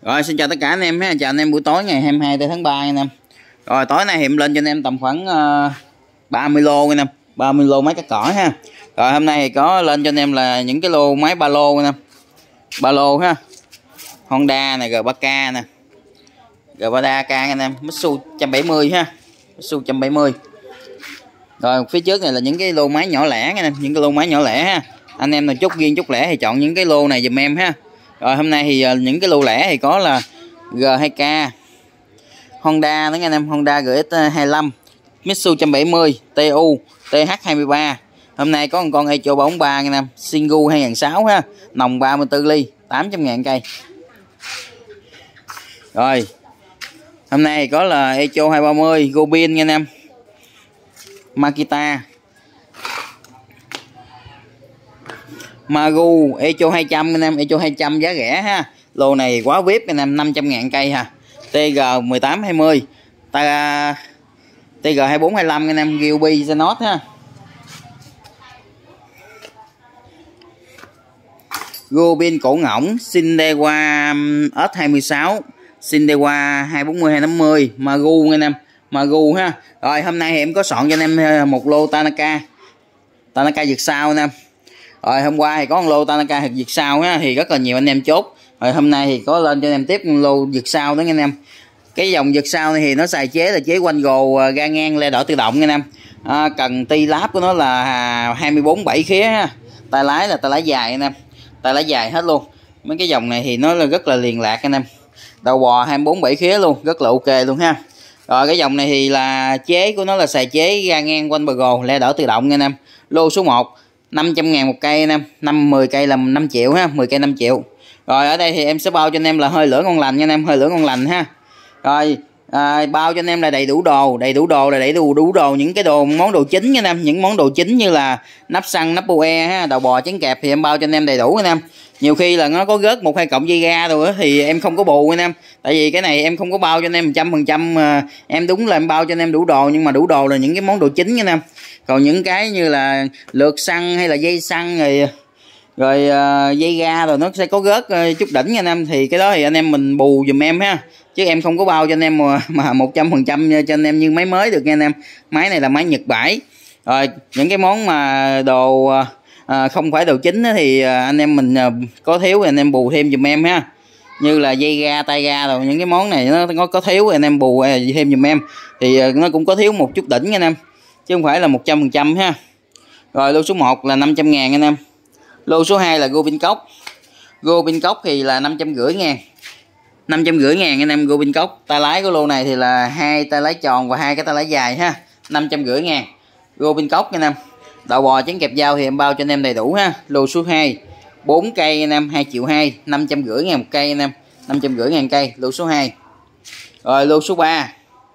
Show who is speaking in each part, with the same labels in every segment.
Speaker 1: Rồi xin chào tất cả anh em ha, chào anh em buổi tối ngày 22 tháng 3 anh em. Rồi tối nay Hiệp lên cho anh em tầm khoảng 30 lô anh em, 30 lô máy cắt cỏ ha. Rồi hôm nay thì có lên cho anh em là những cái lô máy ba lô anh em. Ba lô ha. Honda này, G3K nè. G3K anh em, Mitsu 170 ha. Mitsu 170. Rồi phía trước này là những cái lô máy nhỏ lẻ anh em, những cái lô máy nhỏ lẻ ha. Anh em nào chốt riêng chốt lẻ thì chọn những cái lô này giùm em ha. Rồi hôm nay thì những cái lô lẻ thì có là G2K, Honda đó anh em, Honda GX25, Mitsu 170, TU, TH23. Hôm nay có một con Echo 343 anh em, Singu 2006 ha, nòng 34 ly, 800.000 cây. Rồi. Hôm nay thì có là Echo 230, Gobin anh em. Makita, Magu, Echo 200 anh em, Echo 200 giá rẻ ha. Lô này quá VIP anh em, 500.000 cây ha. TG 1820, TG 2425 anh em, Gilby Zenos ha. Gobin cổ ngỗng, Sindewa S26, Sindewa 240 250, Magu anh em, Magu ha. Rồi hôm nay thì em có soạn cho anh em một lô Tanaka vượt sao anh em. Rồi hôm qua thì có một lô Tanaka vượt sao ha, thì rất là nhiều anh em chốt. Rồi hôm nay thì có lên cho anh em tiếp một lô vượt sao đó anh em. Cái dòng vượt sao này thì nó xài chế là chế quanh gồ ga ngang le đỏ tự động anh em. Cần ti láp của nó là 24 7 khía ha. Tay lái là tay lái dài anh em, tay lái dài hết luôn. Mấy cái dòng này thì nó là rất là liền lạc anh em. Đầu bò 24 7 khía luôn, rất là ok luôn ha. Rồi cái dòng này thì là chế của nó là xài chế ga ngang quanh bờ gồ le đỏ tự động anh em. Lô số 1 500.000 một cây anh em, 10 cây là 5 triệu ha, 10 cây 5 triệu. Rồi ở đây thì em sẽ bao cho anh em là hơi lửa ngon lành nha anh em, hơi lửa ngon lành ha. Rồi bao cho anh em là đầy đủ đồ là đầy đủ đồ những cái món đồ chính nha anh em, những món đồ chính như là nắp xăng, nắp bue ha, đầu bò chén kẹp thì em bao cho anh em đầy đủ anh em. Nhiều khi là nó có rớt 1-2 cọng dây ga rồi thì em không có bù anh em, tại vì cái này em không có bao cho anh em 100%, em đúng là em bao cho anh em đủ đồ, nhưng mà đủ đồ là những cái món đồ chính nha anh em. Còn những cái như là lượt xăng hay là dây xăng rồi dây ga rồi nó sẽ có rớt chút đỉnh nha anh em, thì cái đó thì anh em mình bù giùm em ha, chứ em không có bao cho anh em mà 100% cho anh em như máy mới được nha anh em. Máy này là máy Nhật bãi. Rồi những cái món mà đồ không phải đồ chính thì anh em mình có thiếu thì anh em bù thêm giùm em ha, như là dây ga, tay ga rồi những cái món này nó có thiếu thì anh em bù thêm giùm em, thì nó cũng có thiếu một chút đỉnh nha anh em, chứ không phải là 100% ha. Rồi lô số 1 là 500.000 anh em. Lô số 2 là Gobin cốc. Gobin cốc thì là 550.000. 550.000 anh em, Gobin cốc. Tay lái của lô này thì là 2 tay lái tròn và 2 cái tay lái dài ha. 550.000. Gobin cốc anh em. Đầu bò chén kẹp dao thì em bao cho anh em đầy đủ ha. Lô số 2 4 cây anh em, 2 triệu 2, 550.000 một cây anh em, 550.000 cây. Lô số 2. Rồi lô số 3.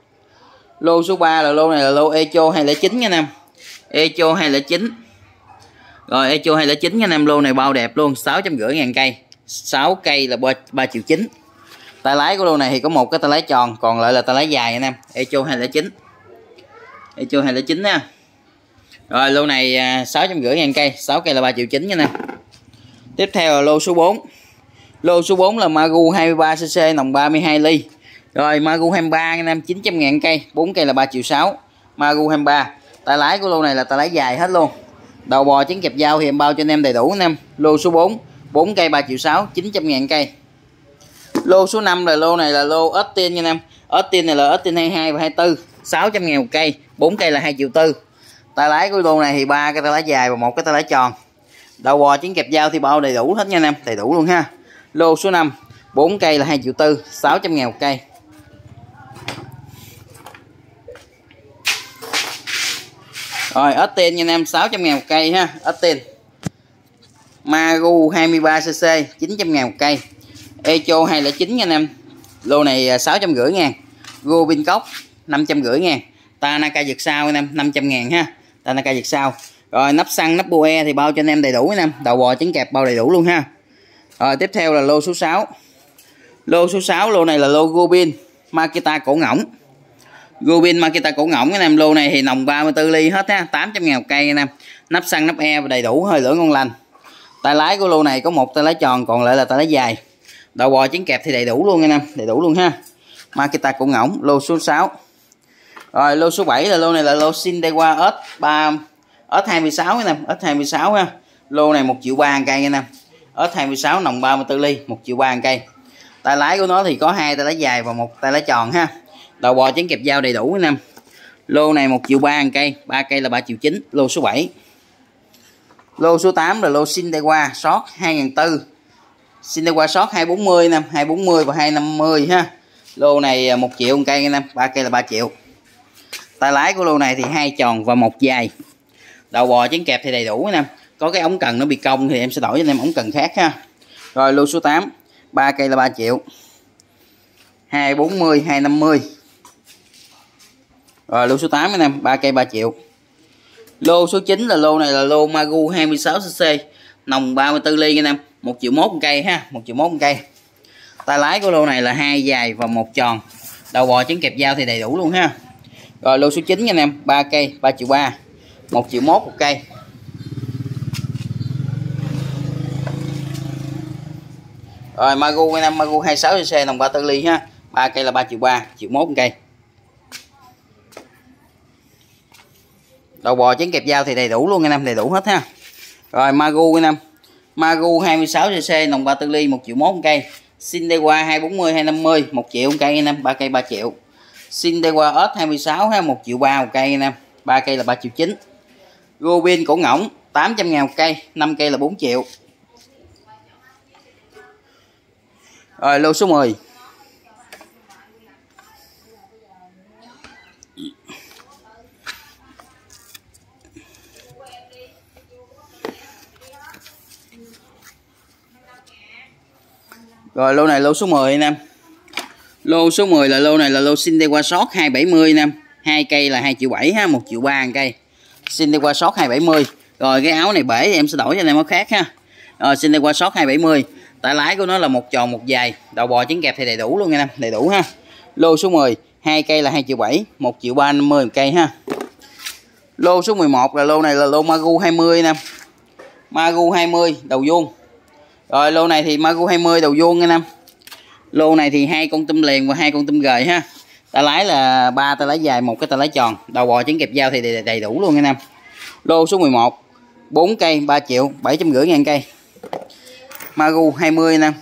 Speaker 1: Lô số 3 là lô này là lô Echo 209 anh em. Echo 209. Rồi Echo 209 anh em, lô này bao đẹp luôn, 650.000 cây. 6 cây là 3 triệu 9. Tay lái của lô này thì có một cái tay lái tròn, còn lại là tay lái dài anh em. Echo 209. Echo 209 nha. Rồi lô này 650.000 cây, 6 cây là 3 triệu 9 nha anh em. Tiếp theo là lô số 4. Lô số 4 là Magu 23cc nòng 32 ly. Rồi Magu 23 anh em, 900.000 cây, 4 cây là 3 triệu 6. Magu 23. Tay lái của lô này là tay lái dài hết luôn. Đầu bò chén kẹp dao thì em bao cho anh em đầy đủ anh em. Lô số 4 4 cây 3 triệu 6, 900.000 cây. Lô số 5 là lô này là lô Austin anh em. Austin này là Austin 22 và 24, 600.000 một cây, 4 cây là 2 triệu 4. Tay lái của lô này thì 3 cái tay lái dài và 1 cái tay lái tròn. Đầu bò chén kẹp dao thì bao đầy đủ hết nha anh em, đầy đủ luôn ha. Lô số 5 4 cây là 2 triệu 4, 600.000 một cây. Rồi Austin nha anh em, 600.000 một cây ha. Austin Magu 23cc 900.000 một cây. Echo 209 nha anh em, lô này 650.000. Gobin cốc 550.000. Tanaka vượt sao anh em, 500.000 ha. Tanaka vượt sao. Rồi nắp xăng, nắp bue thì bao cho anh em đầy đủ anh em. Đầu bò trứng kẹp bao đầy đủ luôn ha. Rồi tiếp theo là lô số 6. Lô số 6 lô này là lô Gobin Makita cổ ngỗng. Gobin Makita cổ ngỗng anh em, lô này thì nòng 34 ly hết ha, 800.000 một cây anh em. Nắp xăng, nắp e và đầy đủ, hơi lửa ngon lành. Tay lái của lô này có một tay lái tròn, còn lại là tay lái dài. Đầu bò trứng kẹp thì đầy đủ luôn anh em, đầy đủ luôn ha. Makita Cổ Ngỗng. Lô số 6. Rồi lô số 7 là lô này là lô Sindewa S3 S26 anh em, S26 ha. Lô này 1,3 triệu cây anh em. S26 nòng 34 ly, 1,3 triệu cây. Tay lái của nó thì có 2 tay lái dài và 1 tay lái tròn ha. Đầu bò trứng kẹp dao đầy đủ anh em. Lô này 1,3 triệu cây, 3 cây là 3,9 triệu. Lô số 7. Lô số 8 là lô Sindewa Short 2004. Sindewa Short 240 năm, 240 và 250 ha. Lô này 1 triệu một cây anh em, 3 cây là 3 triệu. Tay lái của lô này thì 2 tròn và 1 dài. Đầu bò trứng kẹp thì đầy đủ anh em. Có cái ống cần nó bị cong thì em sẽ đổi cho anh em ống cần khác ha. Rồi lô số 8, 3 cây là 3 triệu. 240, 250. Rồi lô số 8 anh em, 3 cây 3 triệu. Lô số 9 là lô này là lô Magu 26cc, nòng 34 ly anh em, 1,1 triệu một cây ha, 1,1 triệu một cây. Tay lái của lô này là 2 dài và 1 tròn. Đầu bò trứng kẹp dao thì đầy đủ luôn ha. Rồi lô số 9 anh em, 3 cây 3,3 triệu, 1,1 triệu một cây. Rồi Magu anh em, Magu 26cc nòng 34 ly ha, 3 cây là 3,3 triệu, 1,1 triệu một cây. Đầu bò trứng kẹp dao thì đầy đủ luôn anh em, đầy đủ hết ha. Rồi Magu anh em, Magu 26cc nòng 34 ly, 1,1 triệu một cây. Sindewa 240 250, 1 triệu một cây anh em, 3 cây 3 triệu. Sindewa S26 ha, 1,3 triệu một cây anh em, 3 cây là 3,9 triệu. Robin Cổ Ngỗng 800.000 một cây, 5 cây là 4 triệu. Rồi lô số 10. Rồi lô này lô số 10 anh em. Lô số 10 là lô này là lô Sindewa Short 270 anh em. 2 cây là 2,7 triệu ha, 1,3 triệu một cây. Sindewa Short 270. Rồi cái áo này bể thì em sẽ đổi cho anh em áo khác ha. Rồi Sindewa Short 270. Tay lái của nó là 1 tròn 1 dài. Đầu bò trứng kẹp thì đầy đủ luôn anh em, đầy đủ ha. Lô số 10, 2 cây là 2,7 triệu, 1,350 một cây ha. Lô số 11 là lô này là lô Magu 20 anh em. Magu 20 đầu vuông. Rồi lô này thì Magu 20 đầu vuông anh em. Lô này thì 2 con tôm liền và 2 con tôm gời ha. Tay lái là 3 tay lái dài, 1 cái tay lái tròn. Đầu bò trứng kẹp dao thì đầy đủ luôn anh em. Lô số 11, 4 cây 3 triệu, 750 ngàn cây. Magu 20 anh em.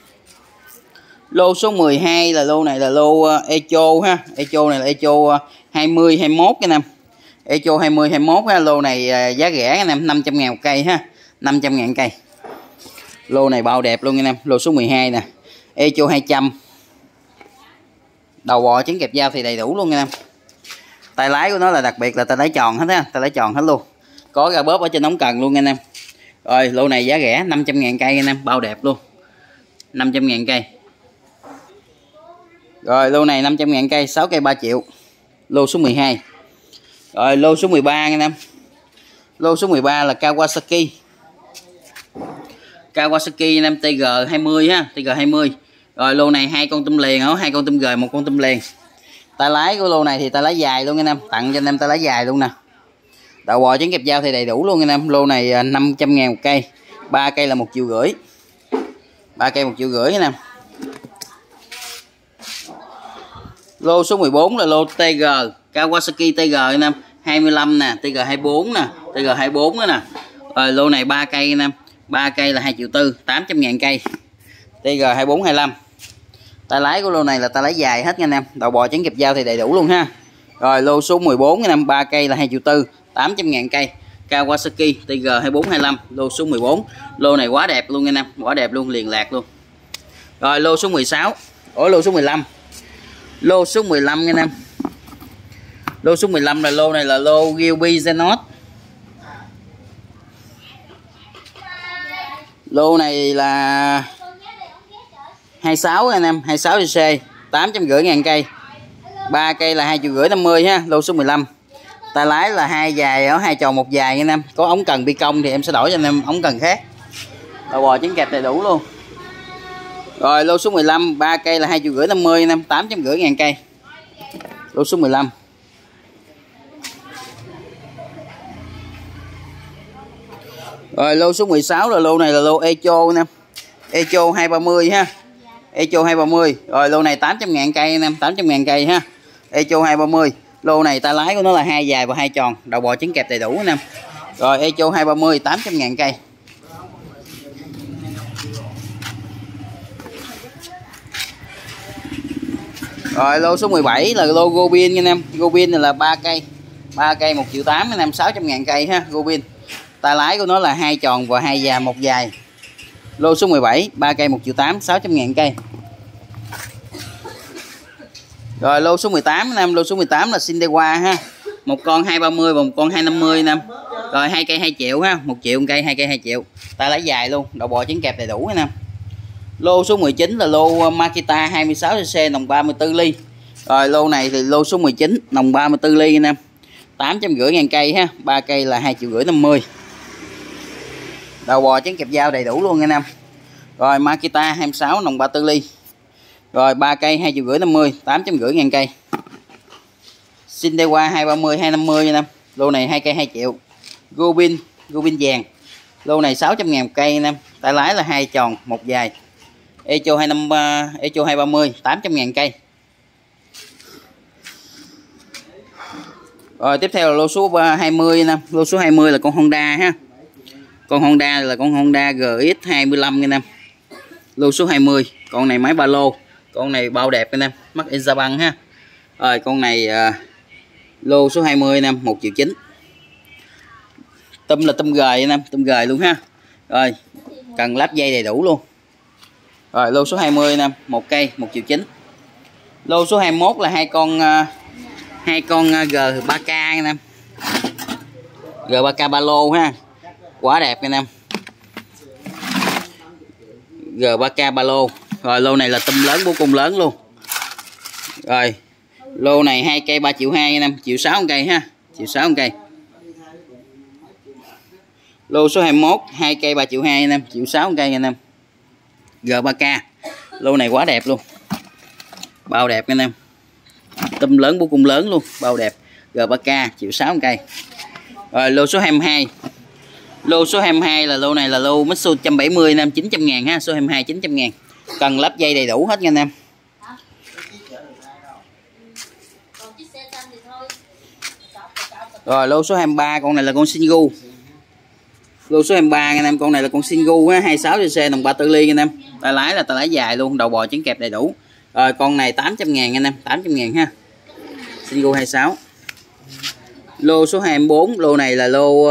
Speaker 1: Lô số 12 là lô này là lô Echo ha. Echo này là Echo 20 21 anh em. Echo 20 21 ha. Lô này giá rẻ anh em, 500.000 một cây ha, 500.000 cây. Lô này bao đẹp luôn anh em. Lô số 12 nè, Echo 200. Đầu bò trứng kẹp dao thì đầy đủ luôn anh em. Tay lái của nó là đặc biệt là tay lái tròn hết á, tay lái tròn hết luôn. Có ga bóp ở trên ống cần luôn anh em. Rồi lô này giá rẻ 500.000 cây anh em, bao đẹp luôn. 500.000 cây. Rồi lô này 500.000 cây, 6 cây 3 triệu. Lô số 12. Rồi lô số 13 anh em. Lô số 13 là Kawasaki. Kawasaki anh em, TG20 ha, TG20. Rồi lô này 2 con tôm liền, 2 con tôm gời, 1 con tôm liền. Tay lái của lô này thì tay lái dài luôn anh em, tặng cho anh em tay lái dài luôn nè. Đầu bò trứng kẹp dao thì đầy đủ luôn anh em. Lô này 500.000 một cây, 3 cây là 1,5 triệu. 3 cây 1,5 triệu anh em. Lô số 14 là lô TG, Kawasaki TG anh em, 25 nè, TG24 nè, TG24 nữa nè. Rồi lô này 3 cây anh em, 3 cây là 2,4 triệu, 800.000 cây. TG24 25. Tay lái của lô này là tay lái dài hết nha anh em. Đầu bò trứng kẹp dao thì đầy đủ luôn ha. Rồi lô số 14 anh em, 3 cây là 2,4 triệu, 800.000 cây. Kawasaki TG24 25, lô số 14. Lô này quá đẹp luôn anh em, quá đẹp luôn, liền lạc luôn. Rồi lô số 16. Lô số 15. Lô số 15 anh em. Lô số 15 là lô này là lô Gilby Zenos. Lô này là 26 anh em, 26cc, 850 ngàn cây. 3 cây là 2,5 triệu ha, lô số 15. Tay lái là 2 dài ở 2 tròn 1 dài anh em. Có ống cần bi công thì em sẽ đổi cho anh em ống cần khác. Đầu bò trứng kẹp đầy đủ luôn. Rồi lô số 15, 3 cây là 2,5 triệu anh em, 850 ngàn cây. Lô số 15. Rồi lô số 16 là lô này là lô Echo anh em. Echo 230 ha. Echo 230. Rồi lô này 800.000 cây anh em, 800.000 cây ha. Echo 230. Lô này tay lái của nó là 2 dài và 2 tròn, đầu bò trứng kẹp đầy đủ anh em. Rồi Echo 230 800.000 cây. Rồi lô số 17 là lô Gobin anh em. Gobin này là 3 cây. 3 cây 1,8 triệu anh em, 600.000 cây ha, Gobin. Tay lái của nó là 2 tròn và 2 dài 1 dài. Lô số 17 3 cây 1,8 triệu, 600.000 cây. Rồi lô số 18 anh em, lô số 18 là Sindewa ha. Một con 230 và một con 250 anh em. Rồi 2 cây 2 triệu ha, 1 triệu cây, 2 cây 2 triệu. Tay lái dài luôn, đầu bò trứng kẹp đầy đủ anh em. Lô số 19 là lô Makita 26cc nòng 34 ly. Rồi lô này thì lô số 19 nòng 34 ly anh em. 850.000 cây ha, 3 cây là 2,5 triệu. Đầu bò trứng kẹp dao đầy đủ luôn anh em. Rồi Makita 26 nòng 34 ly. Rồi 3 cây 2,5 triệu, 850.000 cây. Sindewa 230 250 anh em. Lô này 2 cây 2 triệu. Gobin vàng. Lô này 600.000 cây anh em. Tay lái là 2 tròn 1 dài. Echo 230 800.000 cây. Rồi tiếp theo là lô số 20 anh em. Lô số 20 là con Honda ha. Con Honda là con Honda GX 25 anh em. Lô số 20. Con này máy ba lô. Con này bao đẹp anh em, mắc in Japan ha. Rồi con này lô số 20 anh em, 1,9 triệu. Tâm là tâm gời anh em, tâm gời luôn ha. Rồi cần lắp dây đầy đủ luôn. Rồi lô số 20 anh em, 1 cây 1,9 triệu. Lô số 21 là hai con G3K anh em. G3K ba lô ha. Quá đẹp anh em. G3K ba lô. Rồi lô này là tâm lớn, bố cung lớn luôn. Rồi lô này 2 cây 3,2 triệu anh em, 1,6 triệu cây ha, 1,6 triệu cây. Lô số 21 2 cây 3,2 triệu anh em, 1,6 triệu cây anh em. G3K. Lô này quá đẹp luôn. Bao đẹp anh em. Tâm lớn, bố cung lớn luôn, bao đẹp. G3K 1,6 triệu cây. Rồi lô số 22. Lô số 22 là lô này là lô Mitsubishi 170 anh em, 900.000 ha, số 22 900.000. Cần lắp dây đầy đủ hết nha anh em. Rồi lô số 23, con này là con Singu. Lô số 23 anh em, con này là con Singu ha, 26cc nòng 34 ly anh em. Tay lái là tay lái dài luôn, đầu bò trứng kẹp đầy đủ. Rồi con này 800.000 anh em, 800.000 ha. Singu 26. Lô số 24, lô này là lô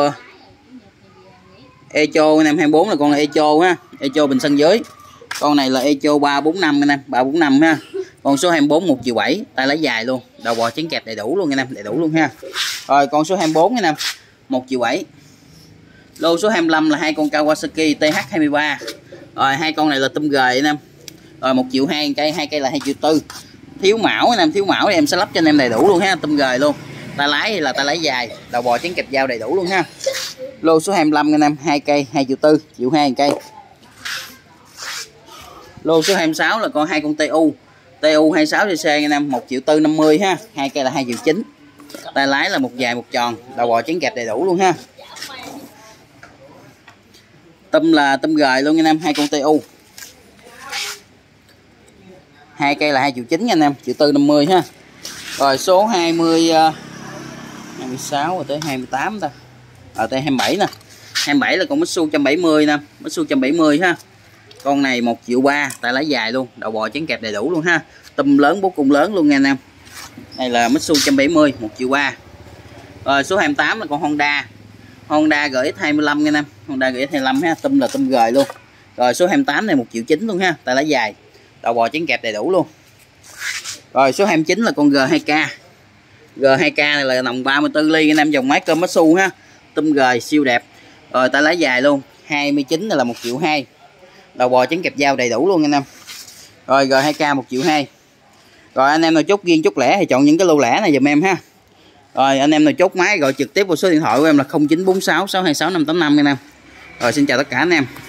Speaker 1: Echo anh em, 24 là con là Echo ha, Echo bình sân dưới. Con này là Echo 345 anh em, 345 ha. Con số 24 1,7 triệu, tay lái dài luôn, đầu bò trứng kẹp đầy đủ luôn anh em, đầy đủ luôn ha. Rồi con số 24 anh em, 1,7 triệu. Lô số 25 là hai con Kawasaki TH23. Rồi hai con này là tôm gời anh em. Rồi 1,2 triệu cây, 2 cây là 2,4 triệu. Thiếu mão anh em, thiếu mão thì em sẽ lắp cho anh em đầy đủ luôn ha, tôm gời luôn. Tay lái thì là tay lái dài, đầu bò trứng kẹp dao đầy đủ luôn ha. Lô số 25 anh em, 2 cây 2,4 triệu, 1,2 triệu cây. Lô số 26 là con hai con TU 26cc anh em, 1,450 triệu ha, 2 cây là 2,9 triệu. Tay lái là một dài một tròn, đầu bò trứng kẹp đầy đủ luôn ha. Tâm là tâm gời luôn anh em, hai con TU. 2 cây là 2,9 triệu anh em, 1,450 triệu ha. Rồi số 26 rồi tới 28 ta. Tới 27 nè. 27 là con Mitsubishi 170 nè, Mitsubishi 170 ha. Con này 1,3 triệu, tay lái dài luôn, đầu bò trứng kẹp đầy đủ luôn ha. Tâm lớn, bố cung lớn luôn nha anh em. Đây là Mitsubishi 170, 1,3 triệu. Rồi số 28 là con Honda GX 25 anh em, Honda GX 25 ha, tâm là tâm gời luôn. Rồi số 28 này 1,9 triệu luôn ha, tay lái dài, đầu bò trứng kẹp đầy đủ luôn. Rồi số 29 là con G2K. G2K này là nòng 34 ly anh em, dòng máy Komatsu ha. Tâm gời siêu đẹp. Rồi tay lái dài luôn, 29 này là 1,2 triệu. Đầu bò trứng kẹp dao đầy đủ luôn anh em. Rồi G2K 1,2 triệu. Rồi anh em nào chốt riêng chốt lẻ thì chọn những cái lô lẻ này giùm em ha. Rồi anh em nào chốt máy gọi trực tiếp vào số điện thoại của em là 0946 626 585 anh em. Rồi xin chào tất cả anh em.